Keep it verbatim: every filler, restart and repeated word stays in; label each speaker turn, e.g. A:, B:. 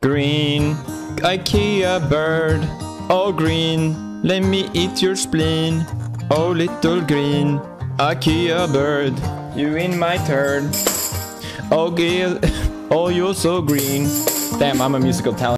A: Green, IKEA bird. Oh green, let me eat your spleen. Oh little green, IKEA bird, you in my turd. Oh Gail, oh you're so green. Damn, I'm a musical talent.